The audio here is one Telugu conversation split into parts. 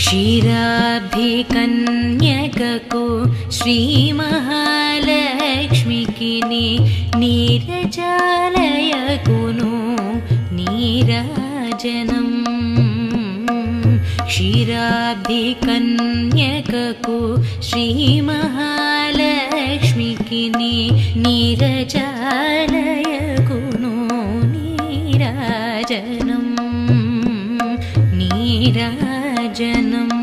क्षीराब्धिकन्यकको श्रीमहालक्ष्मीकी नीरजालयकुनु नीराजनम् क्षीराब्धिकन्यकको श्रीमहालक्ष्मीकी नीरजालयकुनु नीराजनम् नीराजनम्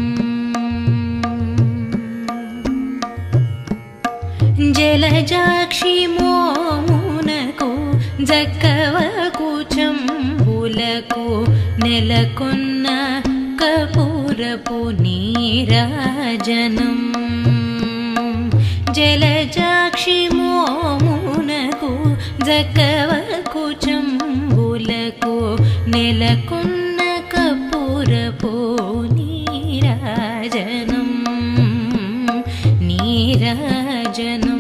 जलजाक्षि मोमुनको जक्कवकु चंबुలకు నెలకొన్న కపూరపు నీరాజనం జలజాక్షి మోమునకు జక్కవకు చంబులకు నెలకొన్న కపూరపు నీరాజనం నీరాజనం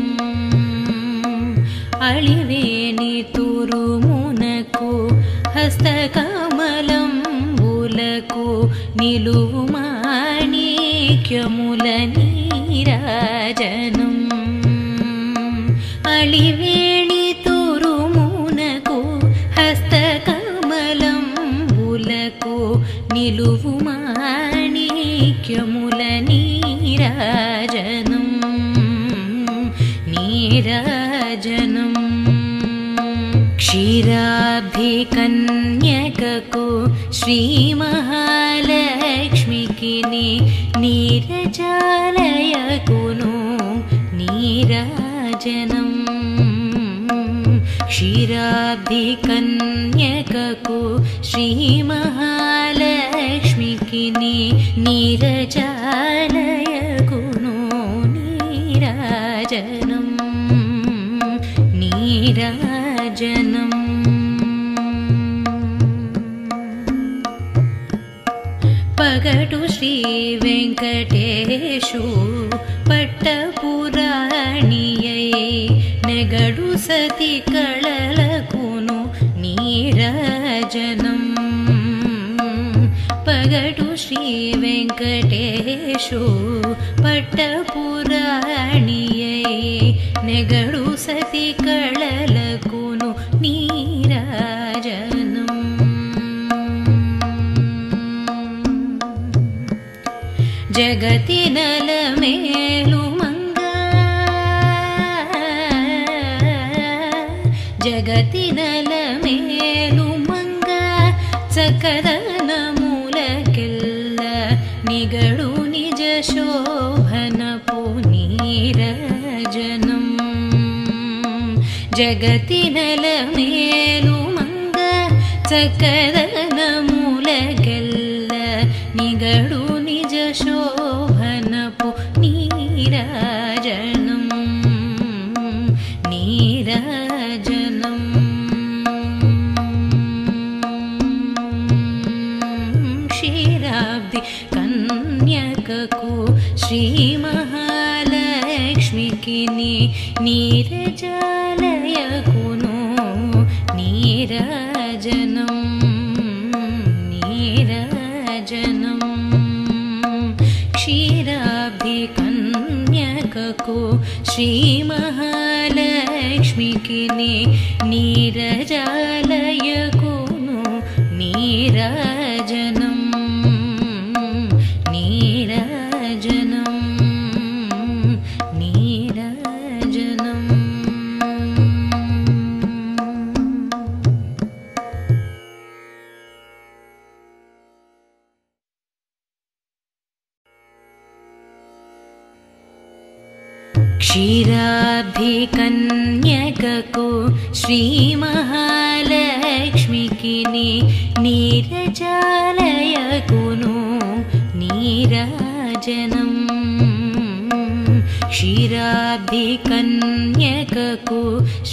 అళివేణి తురుమునకు హస్తకమలంబులకు నిలువు మాణిక్యముల నీరాజనం అళివేణి తురుమునకు హస్తకమలంబులకు నిలువు మాణిక్యముల నీరాజనం నీరాజనం क्षीराब्धिकन्यकको श्रीमहालक्ष्मीकी नीरजालयकुनु नीराजनम् क्षीराब्धिकन्यकको श्रीमहालक्ष्मीकी नीरजालयकुनु नीराजनम् नीराजनम् पगटु श्री वेंकटेशु पट्टपुराणियै नेगडु सति कळलकुनु नीराजनम् पगटु श्री वेंकटेशु पट्टपुराणियै नेगडु सति कळलकुनु नीराजनम् जगति नलमेलु मंगा जगति नलमेलु मंगा सकदन मूलकेल्ल निगडु निज शोभनपु नीराजनम् जगति नलमेलु मंगा सकदन मूलकेल्ल निगडु निज शोभनपु नीराजनम् नीराजनम् क्षीराब्धि कन्यकको श्रीमहालक्ष्मीकी नीरजालयकुनु नीराजनम् नीराजनम् क्षीराब्धिकन्यकको श्रीमहालक्ष्मीकी नीरजालयकुनु नीराजनम् नीराजनम् नीराजनम् क्षीराब्धिकन्यकको श्रीमहालक्ष्मीकी नीरजालयकुनु नीराजनम् क्षीराब्धिकन्यकको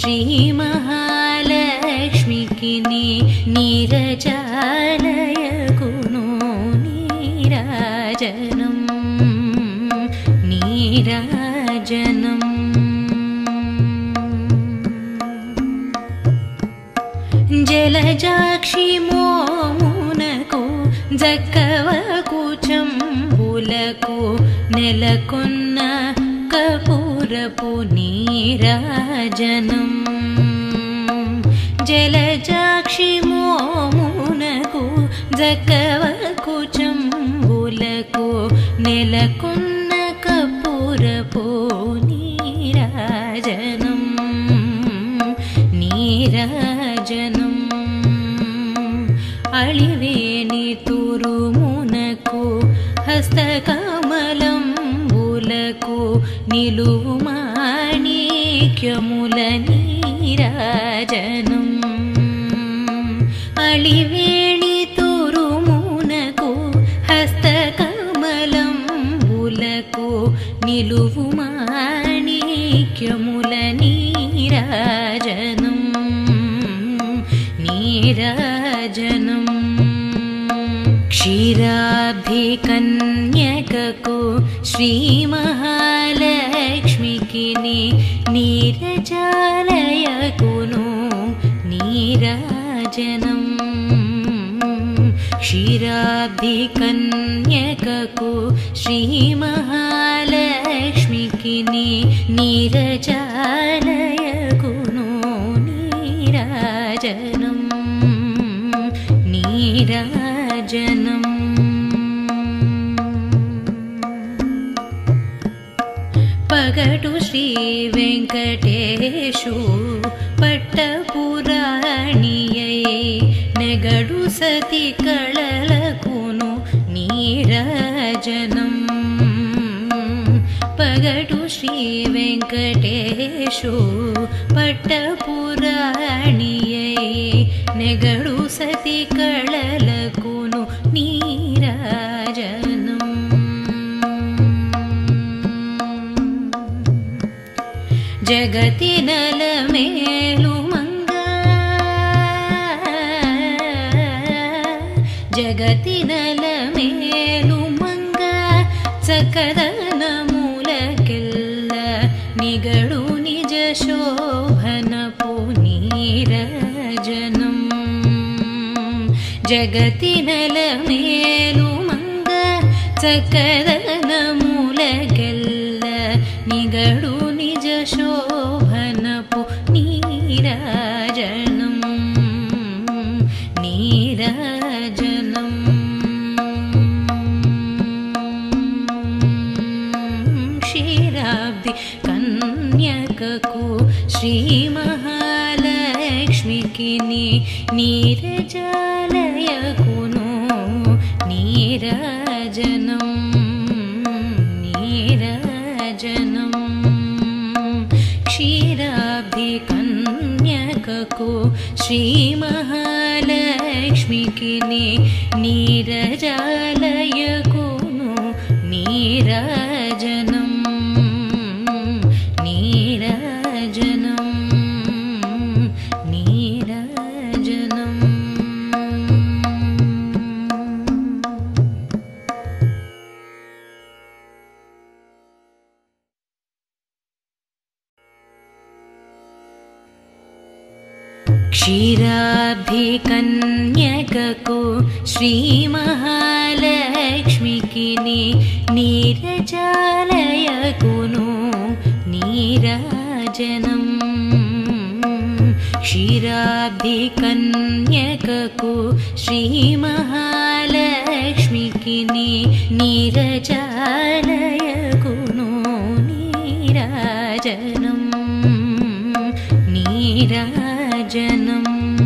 श्रीमहालक्ष्मीकी नीरजालयकुनु नीराजनम् नीराजनम् जलजाक्षि मोमुनको जक्कवकु చంబులకు నెలకొన్న కపూరపు నీరాజనం జలజాక్షి మోమునకు జక్కవకు చంబులకు నెలకొన్న కపూరపు నీరాజనం నీరాజనం అళివేణి తురుమునకు హస్తకమలంబులకు నిలువు మాణిక్యముల నీరాజనం అళివేణి తురుమునకు హస్తకమలంబులకు నిలువు మాణిక్యముల నీరాజనం నీరాజనం క్షీరాబ్ధి కన్యకకు శ్రీ మహాలక్ష్మికి నీరజాలయకును నీరాజనం క్షీరాబ్ధి కన్యకకు శ్రీ మహాలక్ష్మికి నీరజాలయకును నీరాజనం నీరాజనం పగటు శ్రీ వెంకటేశు పట్టపురాణియై నెగడు సతి కళలకును నీరాజనం పగటు శ్రీ వెంకటేశు పట్టపురాణియై నెగడు సతి కళలకును నీరాజనం జగతి నలమేలు మంగా జగతి నలమేలు మంగా చకదనమూలకెల్ల నిగడు నిజ శోభనపు నీరాజనం జగతి నలమేలు మంగా చకదనమూలకెల్ల నిగడు నిజ శోభనపు నీరాజనం నీరాజనం క్షీరాబ్ధి కన్యకకు శ్రీ మహాలక్ష్మికి నీరజాలయకును నీరాజనం నీరాజనం క్షీరాబ్ధి కన్యకకు శ్రీ మహాలక్ష్మికి నీరజాలయకును నీరాజనం నీరాజనం నీరాజనం క్షీరాబ్ధి కన్యకకు శ్రీ మహాలక్ష్మికి నీరజాలయకును నీరాజనం క్షీరాబ్ధి కన్యకకు శ్రీ మహాలక్ష్మికి నీరజాలయకును నీరాజనం నీరాజనం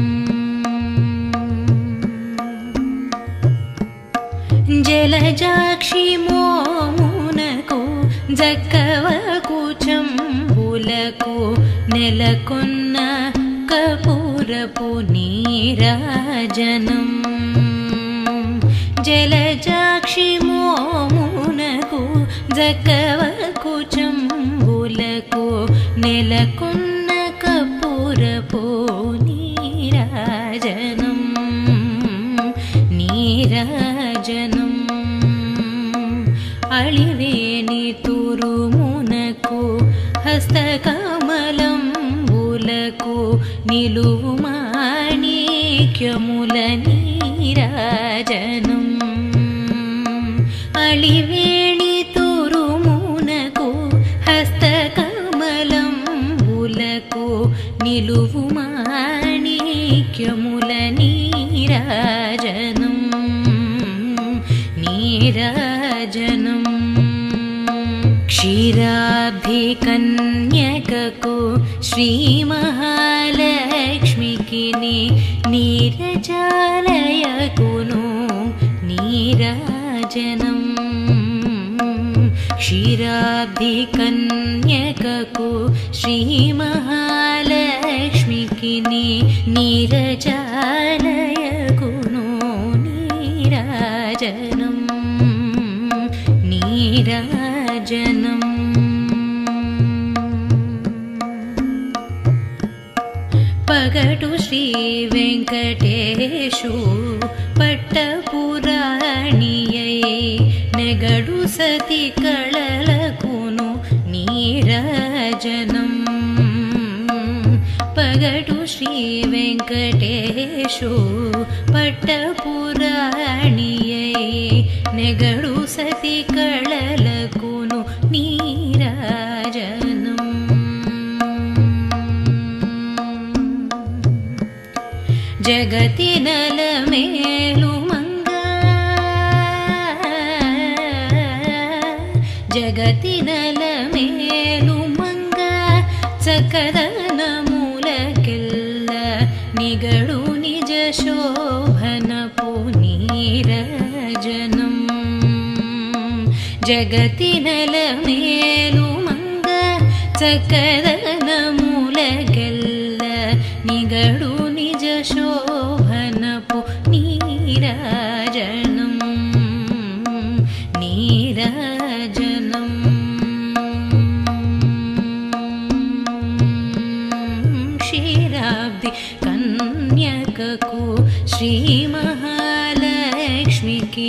జలజాక్షి మోమునకు జక్కవకు చంబులకు నెలకొన్న కపూరపు నీరాజనం జలజాక్షి మోమునకు జక్కవకు చంబులకు నెలకొన్న కపూరపు నీరాజనం నీరాజనం అళివేణి తురుమునకు హస్తకమలంబులకు నిలువు మాణిక్యముల నీరాజనం అళివేణి తురుమునకు హస్తకమలంబులకు నిలువు మాణిక్యముల నీరాజనం నీరాజనం క్షీరాబ్ధికన్యకకు శ్రీ మహాలక్ష్మికి నీరజాలయకును నీరాజనం క్షీరాబ్ధికన్యకకు శ్రీ మహాలక్ష్మికి నీరజాలయకును నీరాజనం నీరాజనం పగటు శ్రీ వెంకటేశు పట్టపురాణియై నెగడు సతి కళలకును నీరాజనం పగటు శ్రీ వెంకటేశు పట్టపురాణియై నెగడు సతి కళలకును నీరాజనం జగతి నలమేలు మంగ జగతి నలమేలు మంగ చకదనమూలకెల్ల నిగడు నిజ శోభనపు నీరాజనం జగతి నలమేలు మంగ చకదనమూలకెల్ల నిగడు నిజ శోభనపు నీరాజనం నీరాజనం క్షీరాబ్ది కన్యకకు శ్రీ మహాలక్ష్మికి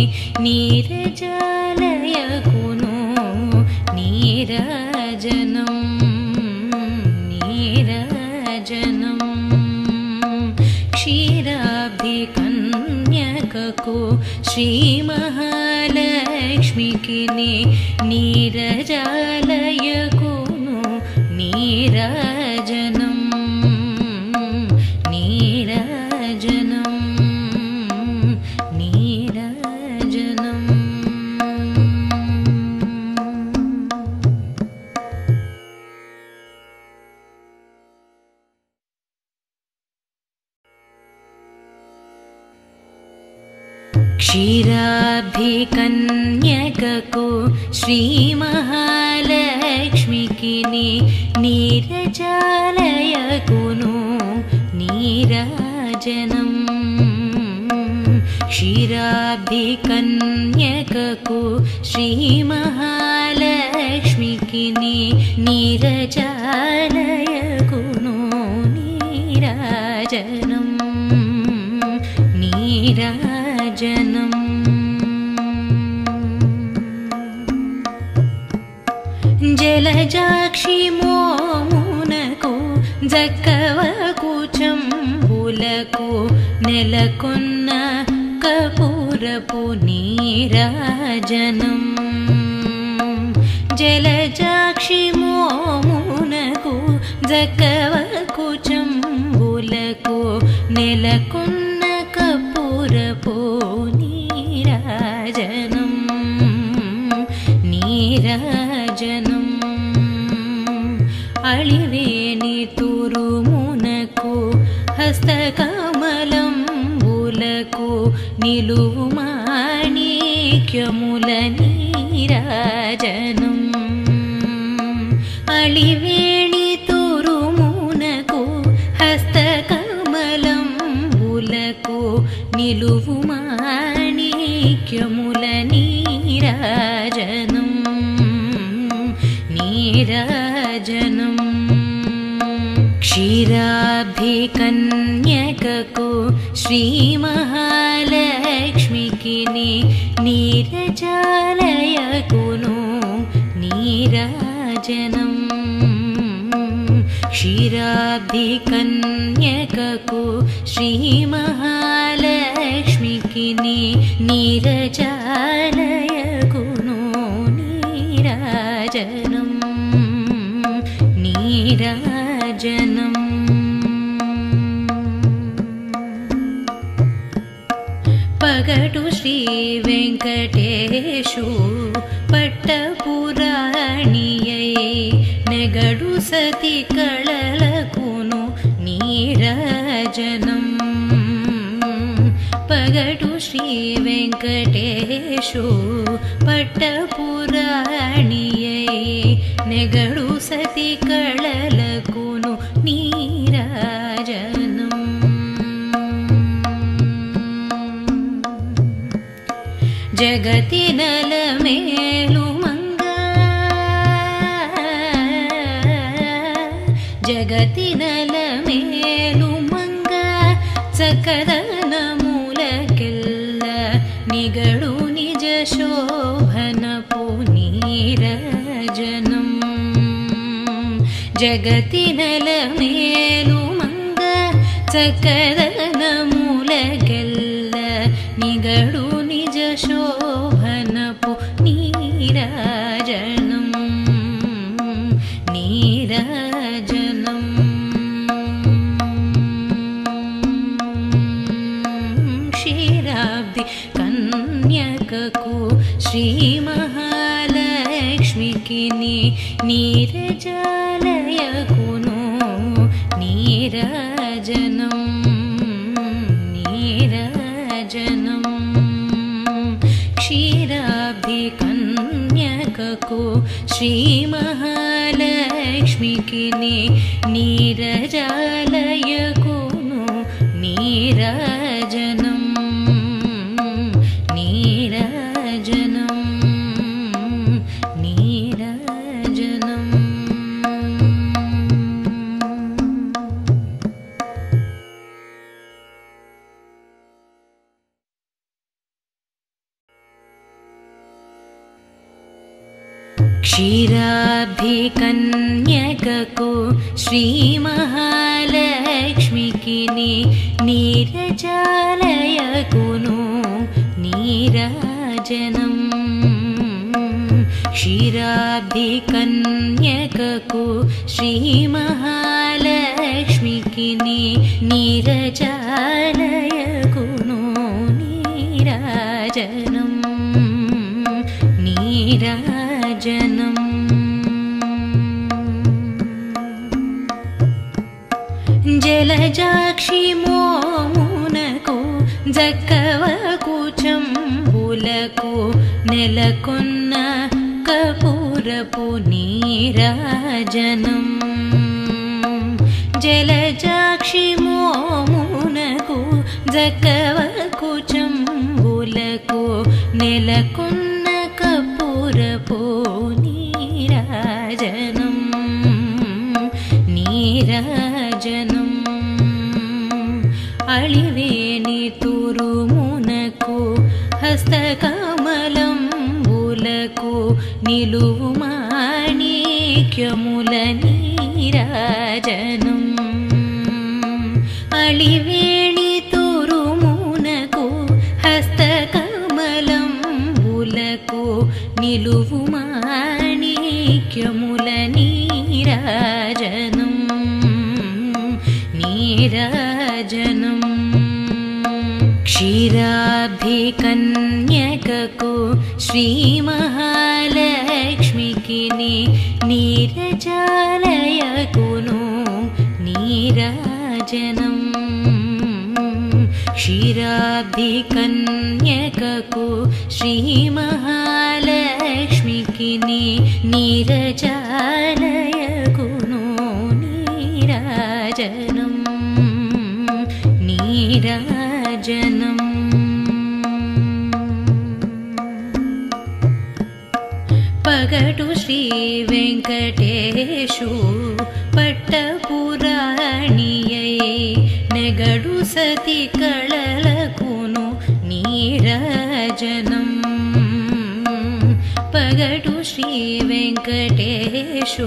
నీరజాలయకును నీరాజనం నీరాజనం క్షీరాబ్ధికన్యకకు శ్రీ మహాలక్ష్మికి నీరజాలయకును నీరాజనం నీరాజనం నీరాజనం క్షీరాబ్ధికన్యకకు శ్రీ మహాలక్ష్మికి నీరజాలయకును నీరాజనం క్షీరాబ్ధికన్యకకు శ్రీ మహాలక్ష్మికి నీరజాలయకును నీరాజనం నీరాజనం జలజాక్షి మోమునకు జక్కవకు చంబులకు నెలకొన్న కపూరపు నీరాజనం జలజాక్షి మోమునకు జక్కవకు చంబులకు నెలకొన్న కపూరపు నీరాజనం నీరాజనం అళివేణి తురుమునకు హస్తకమలంబులకు నిలువు మాణిక్యముల నీరాజనం అళివేణి తురుమునకు హస్తకమలంబులకు నిలువు మాణిక్యముల నీరాజనం నీరాజనం క్షీరాబ్ధికన్యకకు శ్రీ మహాలక్ష్మికి నీరజాలయకును నీరాజనం క్షీరాబ్ధికన్యకకు శ్రీ మహాలక్ష్మికి నీరజాలయ నీరాజనం పగటు శ్రీ వెంకటేశు పట్టపురాణియై నెగడు సతి కళలకును నీరాజనం పగటు శ్రీ వెంకటేశు పట్టపురాణియై నెగడు సతి కళలకును నీరాజనం జగతి నలమేలు మంగ జగతి నలమేలు మంగ చకదనమూలకెల్ల నిగడు నిజ శోభనపు నీరాజనం జగతి నలమేలు మంగ చకదనమూలకెల్ల నిగడు నిజ శోభనపు నీరాజనం నీరాజనం క్షీరాబ్ది కన్యకకు శ్రీ మహాలక్ష్మికి నీరజాలయకును నీరాజనం నీరాజనం క్షీరాబ్ది కన్యకకు శ్రీ మహాలక్ష్మికి నీరజాలయకును నీరాజనం నీరాజనం నీరాజనం క్షీరాబ్ది కన్యకకు శ్రీ మహాలక్ష్మికి నీరజాలయకును నీరాజనం క్షీరాబ్ది కన్యకకు శ్రీ మహాలక్ష్మికి నీరజాలయకును నీరాజనం నీరాజనం జలజాక్షి మోమునకు జక్కవకు చంబులకు నెలకొన్న కపూరపు నీరాజనం జలజాక్షి మోమునకు జక్కవకు చంబులకు నెలకొన్న కపూరపు నీరాజనం నీరాజనం అళివేణి తురుమునకు హస్తకమలంబులకు నిలువు మాణిక్యముల నీరాజనం అళివేణి తురుమునకు హస్తకమలంబులకు నిలువు మాణిక్యముల నీరాజనం నీరాజనం క్షీరాబ్ది కన్యకకు శ్రీ మహాలక్ష్మికి నీరజాలయకును నీరాజనం క్షీరాబ్ది కన్యకకు శ్రీ మహాలక్ష్మికి నీరజాలయకును నీరాజనం నీరాజనం పగటు శ్రీ వెంకటేశు పట్టపురాణియై నెగడు సతి కళలకును నీరాజనం పగటు శ్రీ వెంకటేశు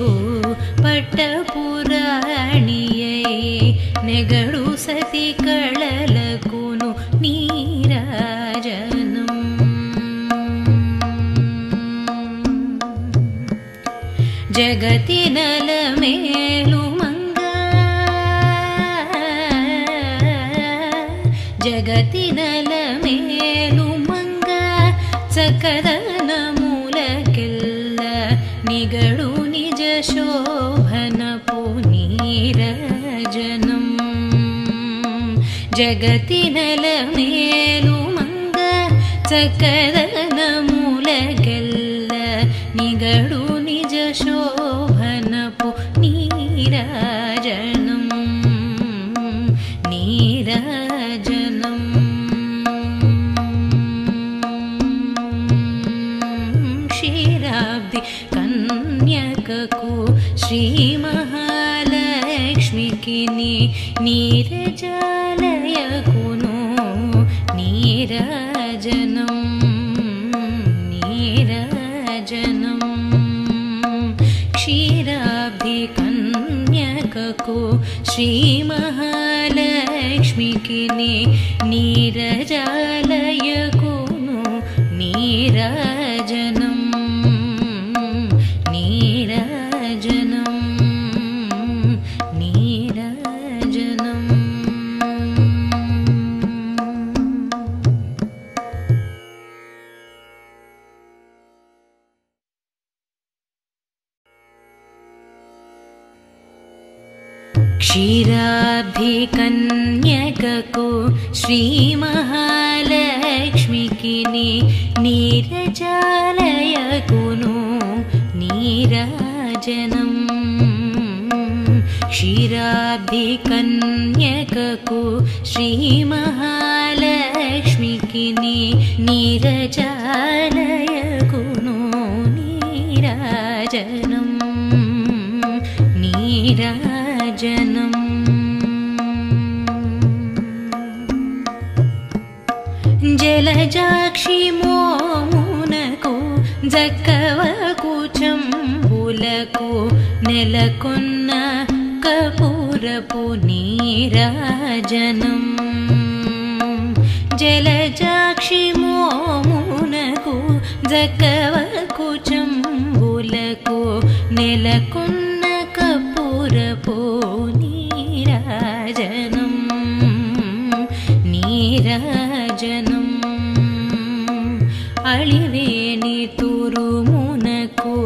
పట్టపురాణియై నెగడు సతి కళలకును నీరాజనం जगतिनल मेलु मंग जगतिनल मेलु मंग सकदन मूलकेल्ल निगडु निज शोभन पुनीरजनम् जगतिनल मेलु मंग सकदन मूलकेल्ल निगडु निज शोभन पुनीरजनम् नीरजनम् क्षीराब्धि कन्यकको श्री महालक्ष्मीकी नीरजालयकुनो नीरजनम् नीरजनम् क्षीराब्धि कन्यकको श्री महालक्ष्मीकी नीरजालयकुनो नीरजनम् नीरजनम् नीरजनम् क्षीराब्धि कन्यकको श्री महालक्ष्मीकी नीरजालयकुनो नीरजनम् क्षीराब्धि कन्यकको श्री महालक्ष्मीकी नीरजालयकुनो नीरजनम् नीरजनम् जलजाक्षि मोमुनको जक्कवकु चंबुలకు నెలకొన్న కపూరపు నీరాజనం జలజాక్షి మోమునకు జక్కవకు చంబులకు నెలకొన్న కపూరపు నీరాజనం నీరాజనం అళివేణి తురుమునకు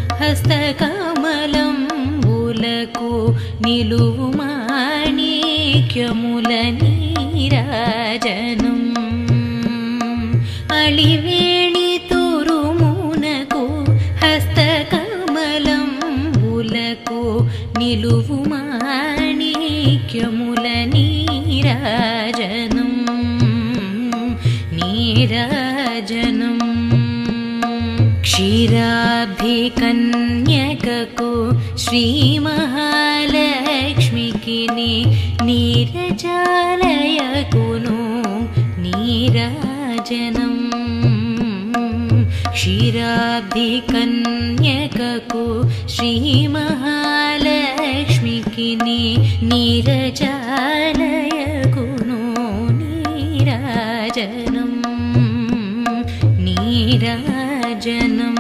హస్తకమలంబులకు నిలువు మాణిక్యముల నీరాజనం అళివేణి తురుమునకు హస్తకమలంబులకు నిలువు మాణిక్యముల నీరాజనం నీరాజనం क्षीराब्धि कन्यकको श्री महालक्ष्मीकी नीरजालयकुनो नीरजनम् क्षीराब्धि कन्यकको श्री महालक्ष्मीकी नीरजालयकुनो नीरजनम् नीरजनम्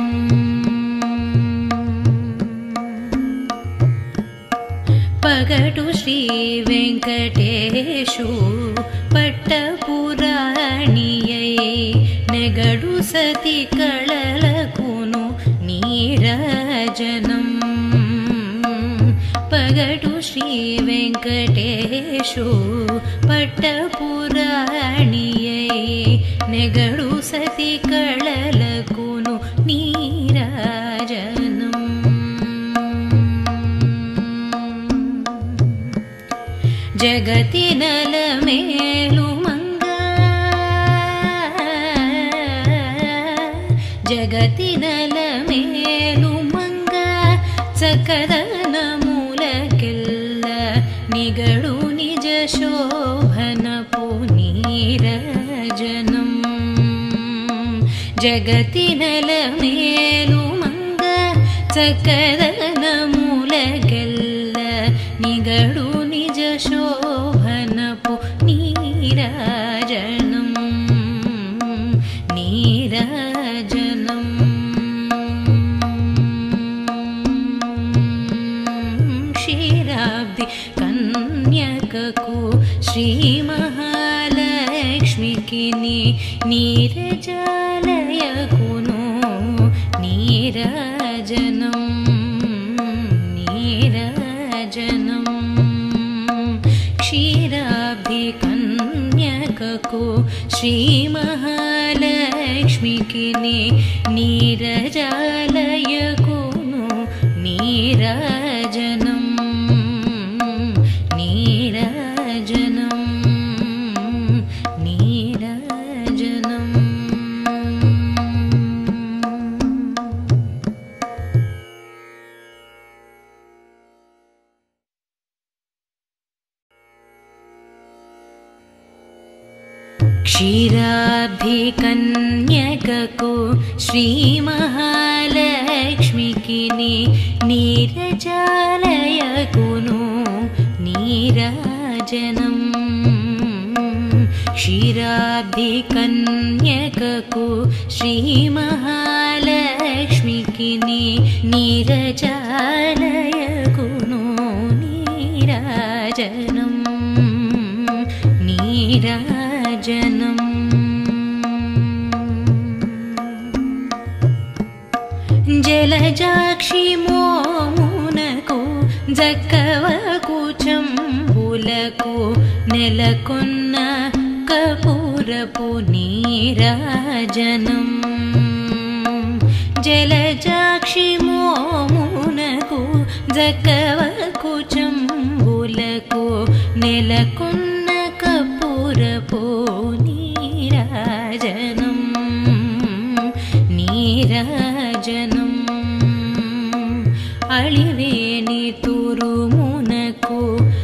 पगटु श्री वेंकटेशु पट्टपुराणियै नेगडु सति कळलकुनु नीरजनम् पगटु श्री वेंकटेशु पट्टपुराणियै नेगडु सति कळलकुनु नीरजनम् जगतिनल मेलु मंग जगतिनल मेलु मंग सकदन मूलकेल्ल निगडु निज शोभन पुनीरजनम् जगतिनल मेलु मंग सकदन मूलकेल्ल निगडु निज शोभन पुनीरजनम् नीरजनम् श्री महालक्ष्मीकी नीरजालयकुनो नीराजनं नीराजनं क्षीराब्धिकन्यकको श्री महालक्ष्मीकी नीरजालयकुनो नीराजनं नीराजनं नीराजनं क्षीराब्धिकन्यकको श्री महालक्ष्मीकी नीरजालयकुनो नीराजनं क्षीराब्धिकन्यकको श्री महालक्ष्मीकी नीरजालयकुनो नीराजनं नीराजनं जलजाक्षि मोमुनको जक्कवकु चंबुలకు నెలకొన్న కపూరపు నీరాజనం జలజాక్షి మోమునకు జక్కవకు చంబులకు నెలకొన్న కపూరపు నీరాజనం నీరాజనం అళివేణి తురుమునకు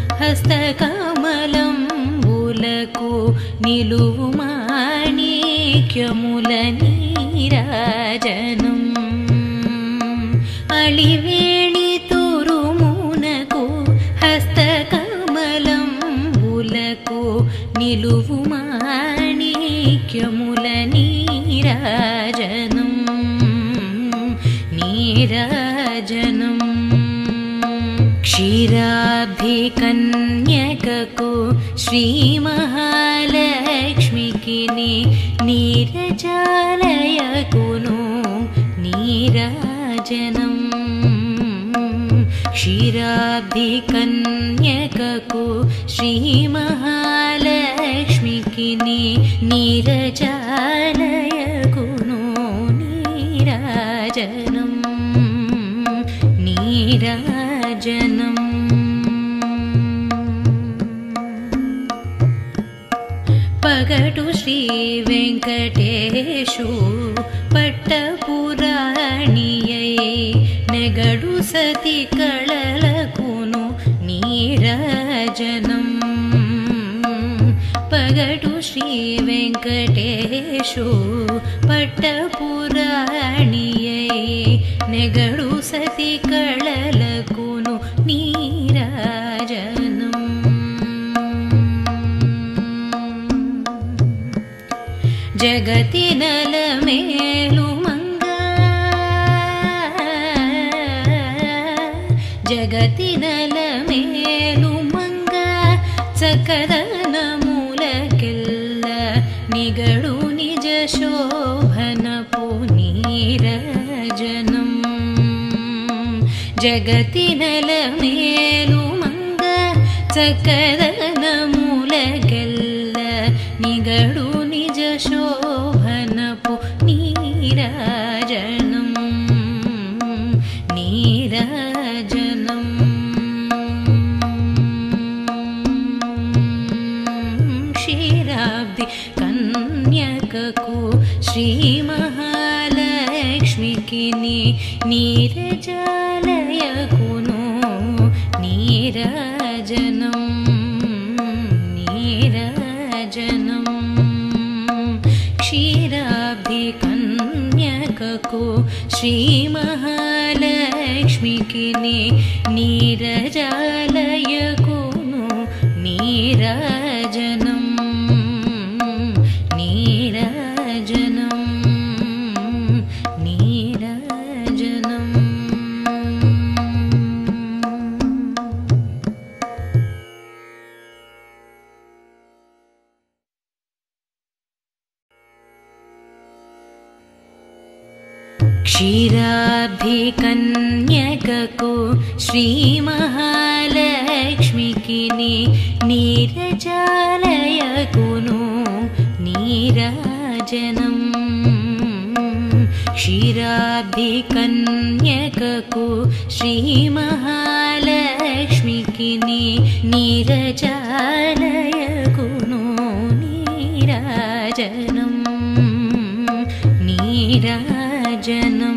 హస్తకమలంబులకు నిలువు మాణిక్యముల నీరాజనం అళివేణి తురుమునకు హస్తకమలంబులకు నిలువు మాణిక్యముల నీరాజనం నీరాజనం क्षीराब्धिकन्यकको श्री महालक्ष्मीकी नीरजालयकुनो नीराजनं क्षीराब्धिकन्यकको श्री महालक्ष्मीकी नीरजालयकुनो नीराजनं नीराजनं पगटु श्री वेंकटेशु पट्टपुराणियै नेगडु सति कळलकुनु नीराजनं पगटु श्री वेंकटेशु पट्टपुराणियै नेगडु सति कळलकुनु नीराजनं जगति नलमेलुमंग जगति नलमेलुमंग सकदनमूलकेल्ल निगडु निज शोभनपु नीराजनं जगति नलमेलुमंग सकदनमूलकेल्ल निगडु निज शोभनपु नीराजनं नीराजनं क्षीराब्धि कन्यकको श्री महालक्ष्मीकी नीरजालयकुनो नीराजनं नीराजनं क्षीराब्धिकन्यकको श्री महालक्ष्मीकी नीरजालयकुनो नीराजनं नीराजनं नीराजनं క్షీరాబ్ధికన్యకకు శ్రీ మహాలక్ష్మికి నీరజాలయకును నీరాజనం క్షీరాబ్ధికన్యకకు శ్రీ మహాలక్ష్మికి నీరజాలయకును నీరాజనం నీరాజనం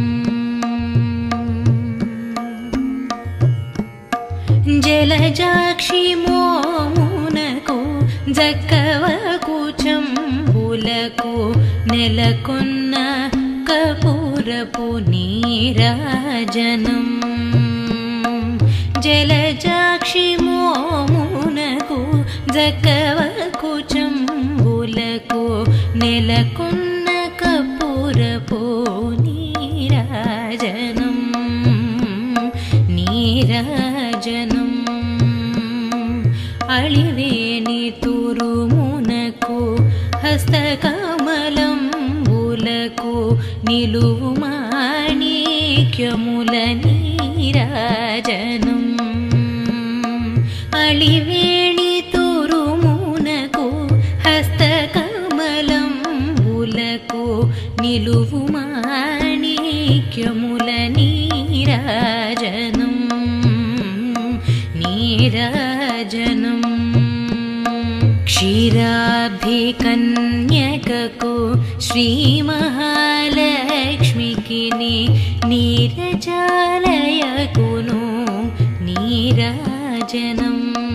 జలజాక్షి మోమునకు జక్కవకు చంబులకు నెలకొన్న కపూరపు నీరాజనం జలజాక్షి మోమునకు జక్కవకు చంబులకు నెలకొన్న కపూరపు నీరాజనం నీరాజనం అళివేణి తురుమునకు హస్తకమలంబులకు నిలువు మాణిక్యముల నీరాజనం అళివేణి తురుమునకు హస్తకమలంబులకు నిలువు మాణిక్యముల నీరాజనం నీరాజనం క్షీరాబ్ధికన్యకకు శ్రీ మహాలక్ష్మికి నీరజాలయకును నీరాజనం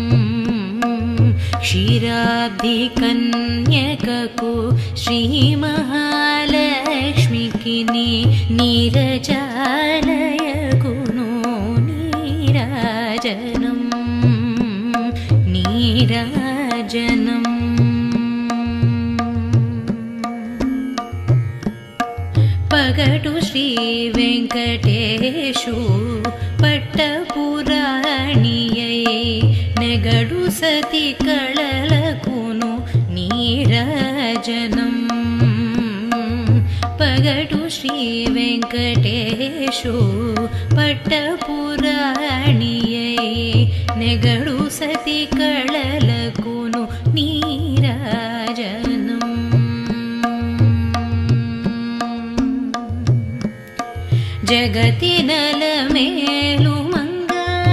క్షీరాబ్ధికన్యకకు శ్రీ మహాలక్ష్మికి నీరజాలయకును నీరాజనం నీరాజనం పగటు శ్రీ వెంకటేశు పట్టపురాణియై నెగడు సతి కళలకును నీరాజనం పగటు శ్రీ వెంకటేశు పట్టపురాణియై నెగడు సతి కళలకును నీరాజనం జగతి నలమేలు మంగ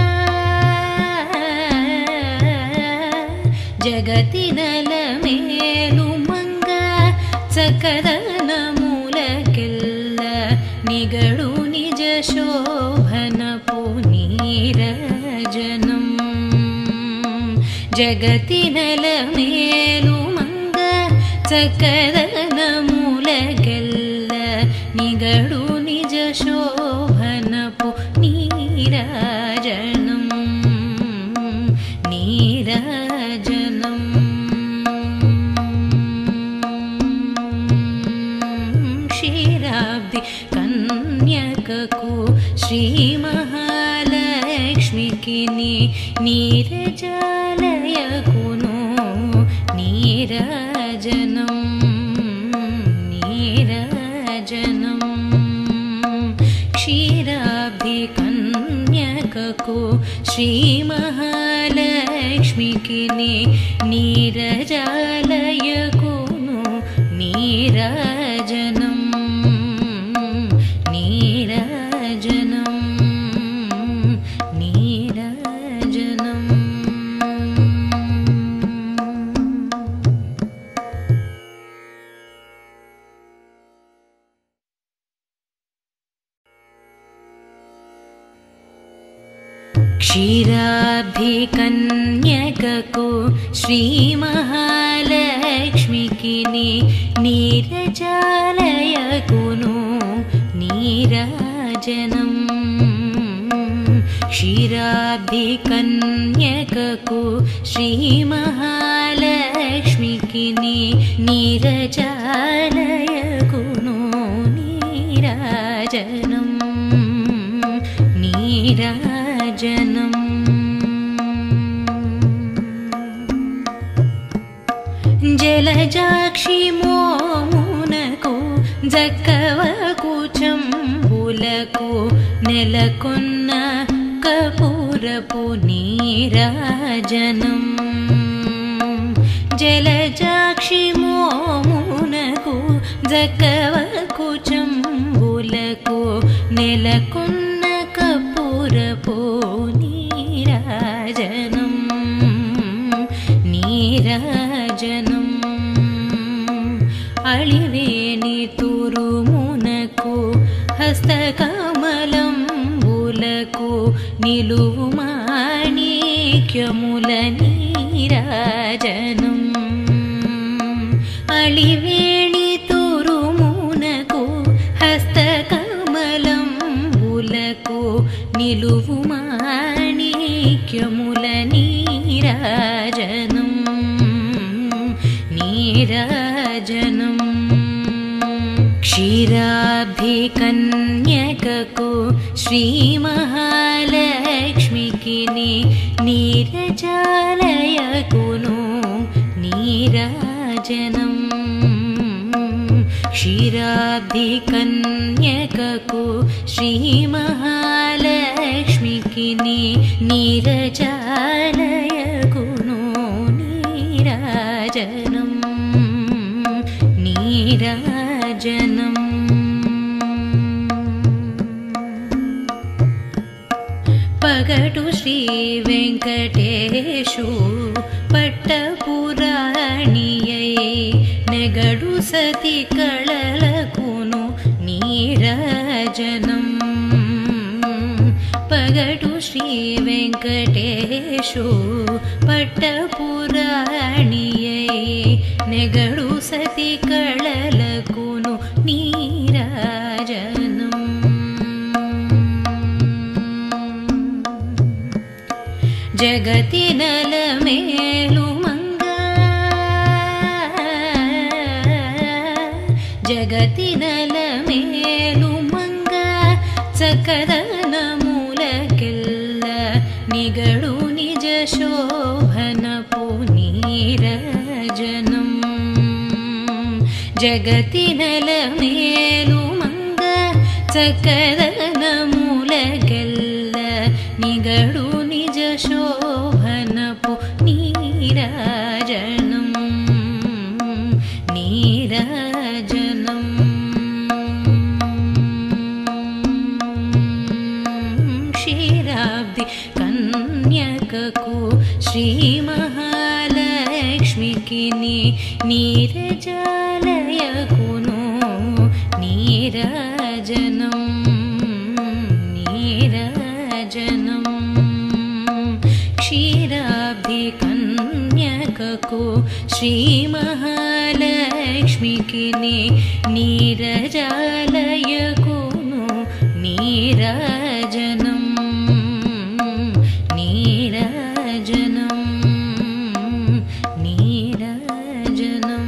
జగతి నలమేలు మంగ చకదనమూలకెల్ల నిగడు నిజ శోభనపు నీరాజనం జగతి నలమేలు మంగ చకదనమూలకెల్ల నిగడు నిజ శోభనపు నీరాజనం నీరాజనం క్షీరాబ్ధి కన్యకకు శ్రీ మహాలక్ష్మికి నీరజాలయకును నీరాజనం నీరాజనం క్షీరాబ్ధికన్యకకు శ్రీ మహాలక్ష్మికి నీరజాలయకును నీరాజనం నీరాజనం నీరాజనం క్షీరాబ్ధికన్యకకు శ్రీ మహాలక్ష్మికి నీరజాలయకును నీరాజనం క్షీరాబ్ధికన్యకకు శ్రీ మహాలక్ష్మికి నీరజాలయకును నీరాజనం నీరాజనం జలజాక్షి మోమునకు జక్కవకు చంబులకు నెలకొన్న కపూరపు నీరాజనం జలజాక్షి మోమునకు జక్కవకు చంబులకు నెలకొన్న కపూరపు నీరాజనం నీరాజనం అళివేణి తురుమునకు హస్తకమలంబులకు నిలువు మాణిక్యముల నీరాజనం అళివేణి తురుమునకు హస్తకమలంబులకు నిలువు మాణిక్యముల నీరాజనం నీరాజనం క్షీరాబ్ధికన్యకకు శ్రీ మహాలక్ష్మికి నీరజాలయకును నీరాజనం క్షీరాబ్ధికన్యకకు శ్రీ మహాలక్ష్మికి నీరజాలయకును నీరాజనం నీరాజనం పగటు శ్రీ వెంకటేశు పట్టపురాణియై నెగడు సతి కళలకును నీరాజనం పగటు శ్రీ వెంకటేశు పట్టపురాణియై నెగడు సతి కళలకును నీరాజనం జగతి నలమేలు మంగ జగతి నలమేలు మంగ చకదనమూలకెల్ల నిగడు నిజ శోభనపు నీరాజనం జగతి నలమేలు మంగ చకదనమూలకెల్ల నిగడు నిజ శోభనపు నీరాజనం నీరాజనం క్షీరాబ్ది కన్యకకు శ్రీ మహాలక్ష్మికి నీరజాలయకును నీరాజనం నీరాజనం క్షీరాబ్ధికన్యకకు శ్రీ మహాలక్ష్మికి నీరజాలయకును నీరాజనం నీరాజనం నీరాజనం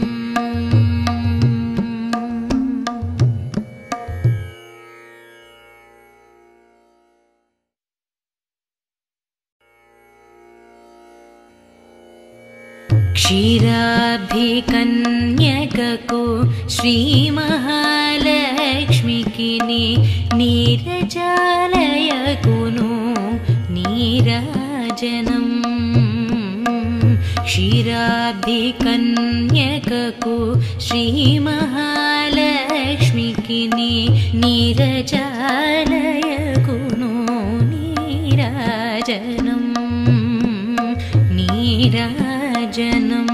క్షీరాబ్ధికన్యకకు శ్రీ మహాలక్ష్మికి నీరజాలయకును నీరాజనం క్షీరాబ్ధికన్యకకు శ్రీ మహాలక్ష్మికి నీరజాలయకును నీరాజనం నీరాజనం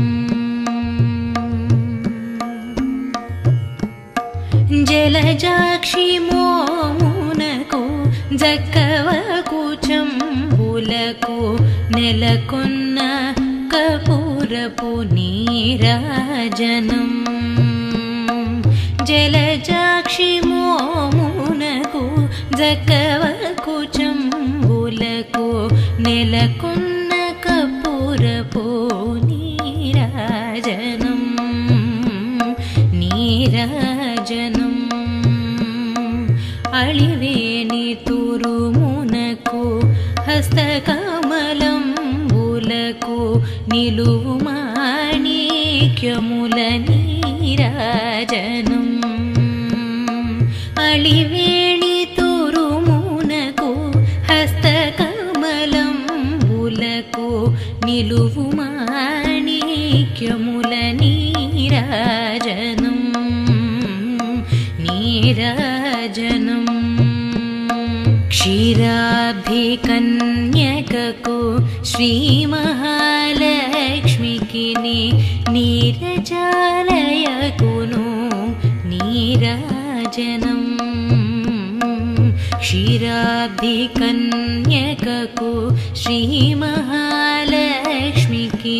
జలజాక్షి మోమునకు జక్కవకు చంబులకు నెలకొన్న కపూరపు నీరాజనం జలజాక్షి మోమునకు జక్కవకు చంబులకు నెలకొన్న కపూరపు నీరాజనం నీరాజనం అళివేణి తురుమునకు హస్తకమలంబులకు నిలువు మాణిక్యముల నీరాజనం అళివేణి తురుమునకు నిలువు మాణిక్యముల నీరాజనం నీరాజనం క్షీరాబ్ధికన్యకకు శ్రీ మహాలక్ష్మికి నీరజాలయకును నీరాజనం క్షీరాబ్ధికన్యకకు శ్రీ మహాలక్ష్మికి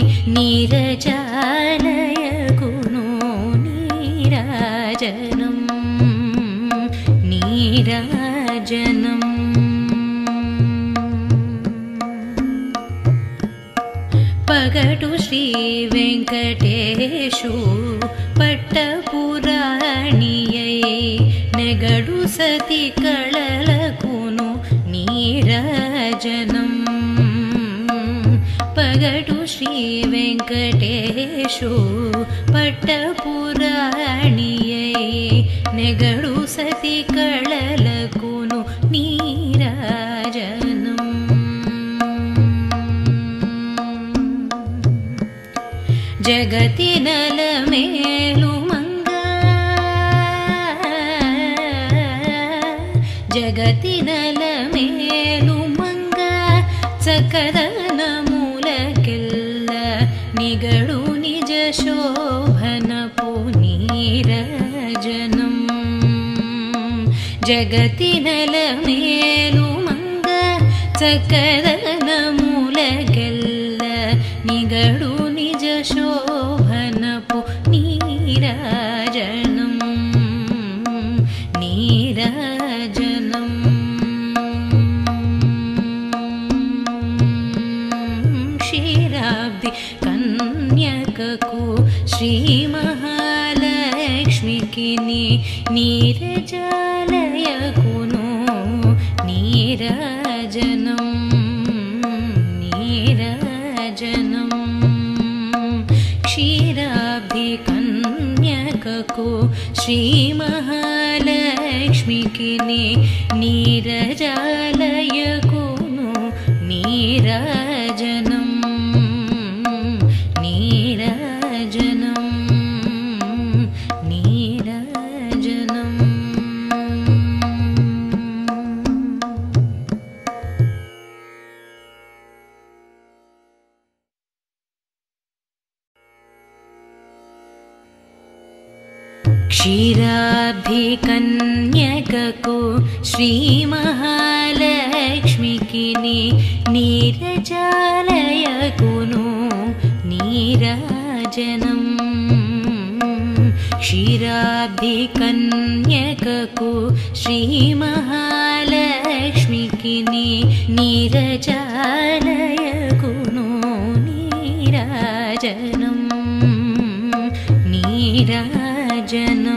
నీరజాలయకును నీరాజనం నీరాజనం పగటు శ్రీ వెంకటేశు పట్టపురాణియై నెగడు సతి కళలకును నీరాజనం పగటు శ్రీ వెంకటేశు పట్టపురాణియై నెగడు సతి కళలకును నీరాజనం జగతి నలమేలు జగతి నలమేలు మంగ చకదనమూలకెల్ల నిగడు నిజ శోభనపు నీరాజనం జగతి నలమేలు మంగ చకదనమూలకెల్ల నిగడు నిజ శోభనపు నీరాజనం నీరాజనం క్షీరాబ్ది కన్యకకు శ్రీ మహాలక్ష్మికి నీరజాలయకును నీరాజనం నీరాజనం క్షీరాబ్ధికన్యకకు శ్రీ మహాలక్ష్మికి నీరజాలయకును నీరాజనం నీరాజనం నీరాజనం క్షీరాబ్ధికన్యకకు శ్రీ మహాలక్ష్మికి నీరజాలయకును నీరాజనం క్షీరాబ్ధికన్యకకు శ్రీ మహాలక్ష్మికి నీరజాలయకును నీరాజనం నీరాజనం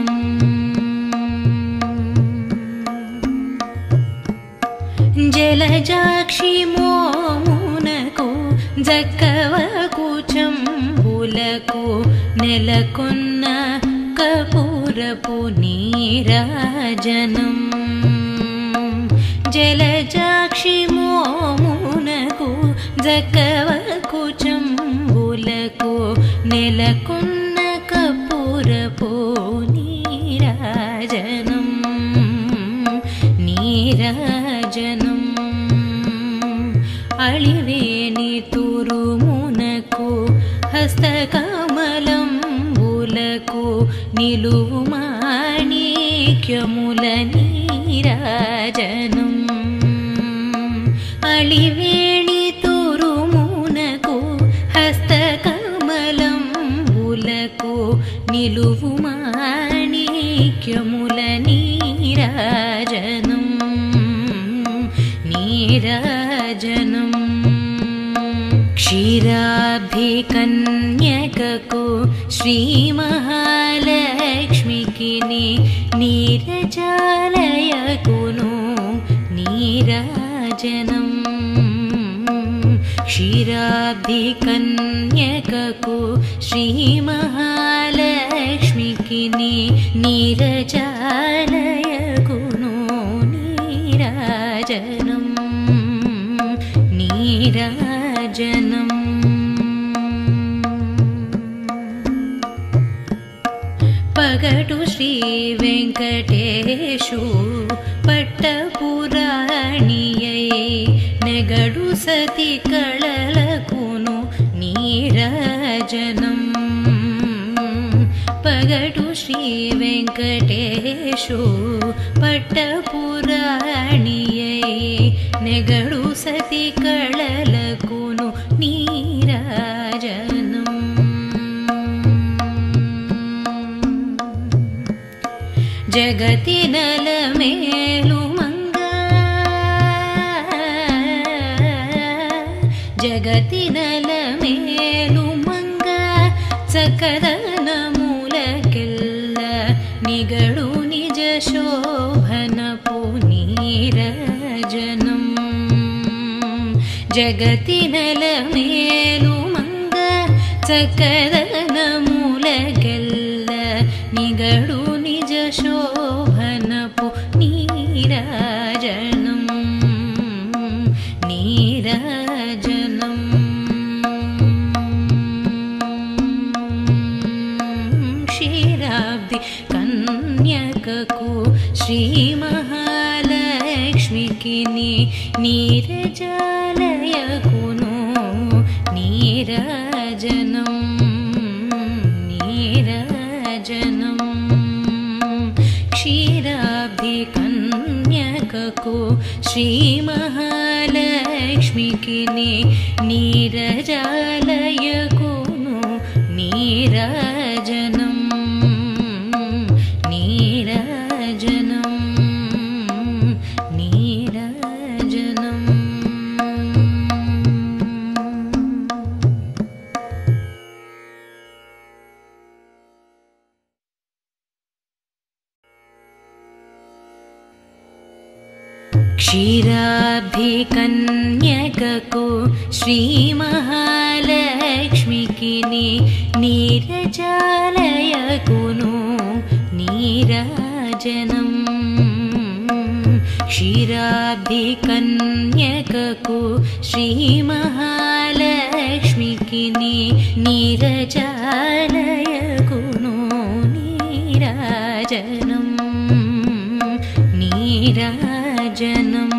జలజాక్షి మోమునకు జక్కవకు చంబులకు నెలకొన్న కపూరపు నీరాజనం జలజాక్షి మోమునకు జక్కవకు చంబులకు నెలకొన్న కపూరపు నీరాజనం నీరాజనం అళివేణి తురుమునకు హస్తకమలంబులకు నిలువు మాణిక్యముల నీరాజనం అళివేణి తురుమునకు హస్తకమలంబులకు నిలువు మాణిక్యముల నీరాజనం నీరాజనం క్షీరాబ్ధికన్యకకు శ్రీ మహాలక్ష్మికి నీరజాలయకును నీరాజనం క్షీరాబ్ధికన్యకకు శ్రీ మహాలక్ష్మికి నీరజాలయకును నీరాజనం నీరాజనం పగటు శ్రీ వెంకటేశు పట్టపురాణియై నెగడు సతి కళలకును నీరాజనం పగటు శ్రీ వెంకటేశు పట్టపురాణియై నెగడు సతి కళలకును నీరాజనం జగతి నలమేలు మంగా జగతి నలమేలు మంగా చకదనములకెల్ల నిగడు నిజ శోభనపు నీరాజనం జగతి నలమేలు మంగా చకదనములకెల్ల నిగడు నిజ శోభనపు నీరాజనం నీరాజనం క్షీరాబ్ది కన్యకకు శ్రీ మహాలక్ష్మికి నీరజాలయకును నీరాజనం నీరాజనం క్షీరాబ్ది కన్యకకు శ్రీ మహాలక్ష్మికి నీరజాలయకును నీరాజనం నీరాజనం నీరాజనం క్షీరాబ్ది కన్యకకు శ్రీ మహాలక్ష్మికి నీరజాలయకును నీరాజనం క్షీరాబ్ది కన్యకకు శ్రీ మహాలక్ష్మికి నీరజాలయకును నీరాజనం నీరాజనం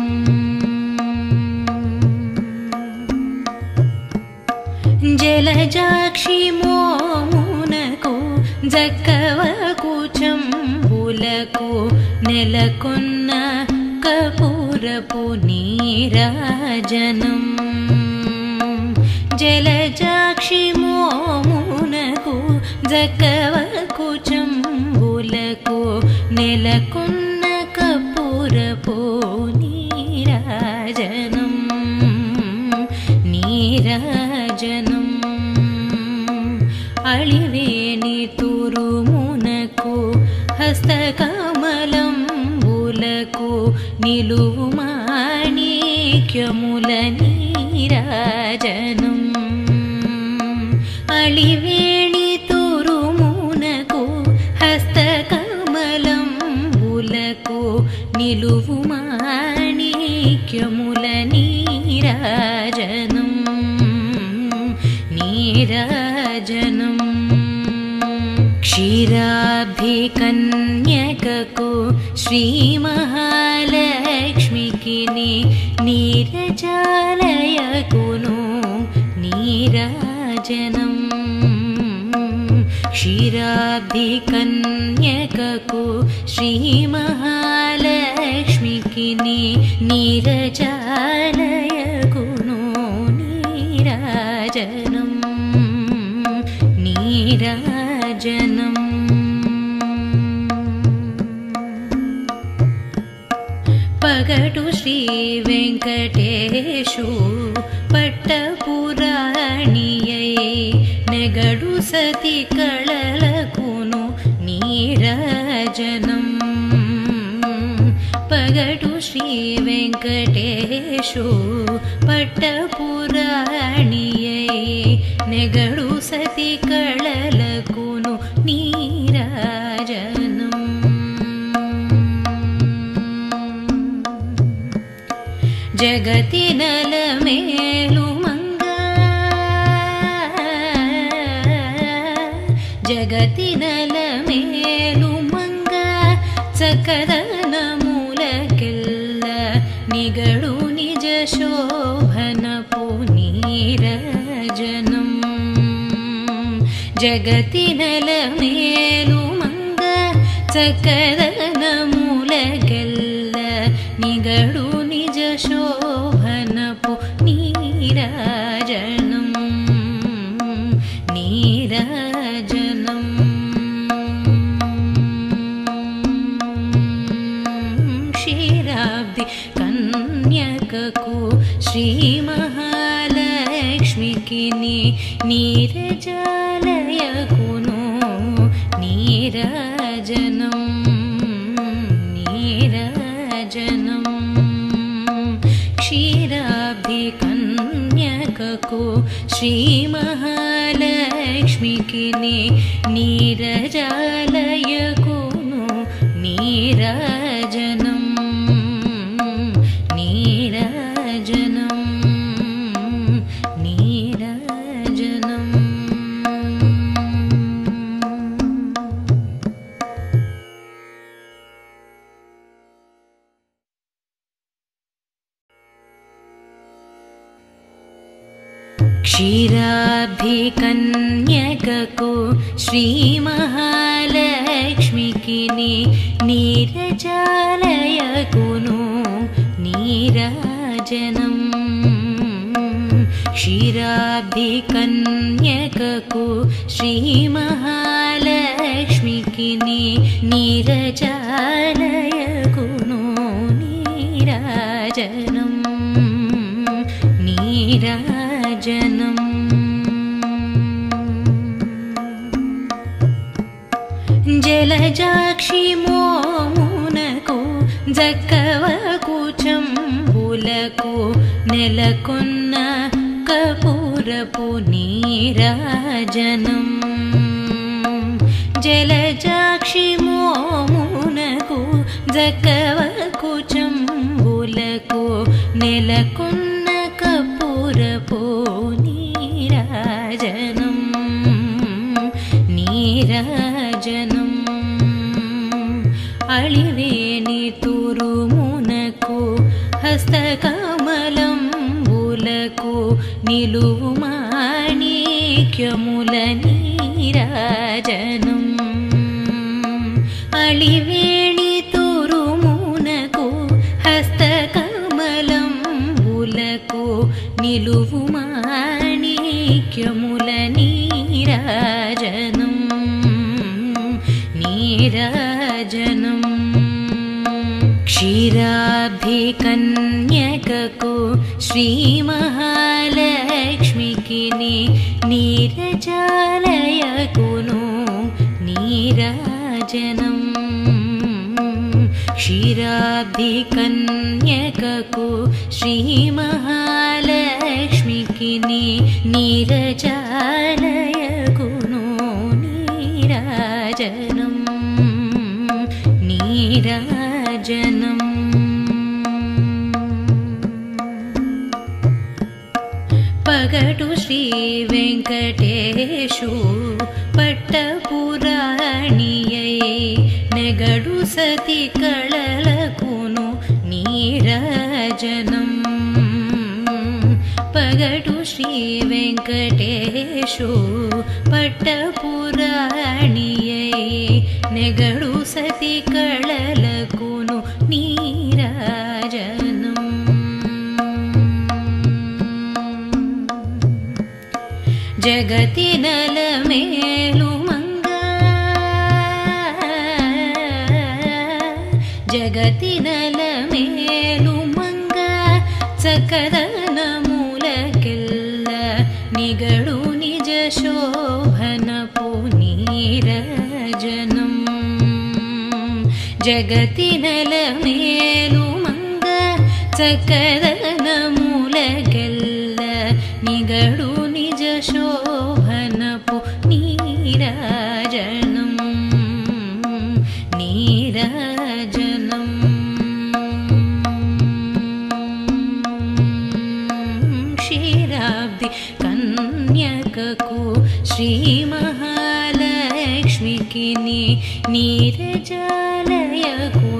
జలజాక్షి మోమునకు జక్కవకు చంబులకు నెలకొన్న కపూరపు నీరాజనం జలజాక్షి మోమునకు జక్కవకు చంబులకు నెలకొన్న కపూరపు నీరాజనం నీరాజనం అళివేణి తురుమునకు హస్తకమలంబులకు నిలువు మాణిక్యముల నీరాజనం అళివేణి తురుమునకు హస్తకమలంబులకు నిలువు మాణిక్యముల నీరాజనం నీరాజనం క్షీరాబ్ది కన్యకకు శ్రీ మహాలక్ష్మికి నీరజాలయకును నీరాజనం క్షీరాబ్ది కన్యకకు శ్రీ మహాలక్ష్మికి నీరజాలయకును నీరాజనం నీరాజనం పగటు శ్రీ వెంకటేశు పట్టపురాణియై నెగడు సతి కళలకును నీరాజనం పగటు శ్రీ వెంకటేశు పట్టపురాణియై నెగడు సతి కళలకును నీరాజనం జగతి నలమేలు మంగా జగతి నలమేలు सकदनमूलकेल्ल निगडु निज शोभनपु नीरजनम् जगतिनलमेलु मंग सकदनमूलकेल्ल निगडु निज शोभनपु नीरजनम् नीरजनम् क्षीराब्धि कन्यककु श्री महालक्ष्मीकी नीरजालयकुनु नीरजनम् नीरजनम् क्षीराब्धि कन्यककु श्री महालक्ष्मीकी नीरजालयकुनु नीरजनम् नीरजनम् नीरजनम् क्षीराब्धि कन्यककु श्री महालक्ष्मीकी नीरजालयकुनु नीरजनम् क्षीराब्धि कन्यककु श्री महालक्ष्मीकी नीरजालयकुनु नीरजनम् नीरजनम् जलजाक्षि मोमुनकु जक्कवकु चंबुलकु नेलकोन्न कपूरपु नीरजनम् जलजाक्षि मोमुनकु जक्कवकु चंबुलकु नेलकोन्न कपूरपु नीरजनम् नीरजनम् अळिवेणि तुरुमुनकु हस्तकमलंबुलकु निलुवु माणिक्यमुल नीरजनम् अळिवेणि तुरुमुनकु हस्तकमलंबुलकु निलुवु माणिक्यमुल नीरजनम् नीरजनम् क्षीराब्धि कन्यककु श्री महालक्ष्मीकी नीरजालयकुनु नीरजनम् क्षीराब्धि कन्यककु श्री महालक्ष्मीकी नीरजालयकुनु नीरजनम् नीरजनम् पगटु श्री वेंकटेशु पट्टपुराणियै नेगडु सति कळलकुनु नीरजनम् पगटु श्री वेंकटेशु पट्टपुराणियै नेगडु सति कळलकुनु नीरजनम् जगतिनलमेलु मंग जगतिनलमेलु मंग सकदनमूलकेल्ल निगडु निज शोभनपु नीरजनम् जगतिनलमेलु मंग सकदनमूलकेल्ल निगडु निज शोभनपु नीरजनम् नीरजनम् क्षीराब्धि कन्यककु श्री महालक्ष्मीकी नीरजालयकु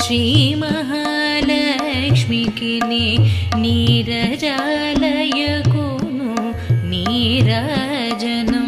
श्रीमहालक्ष्मीकिने नीरजालयकुनु नीराजनम्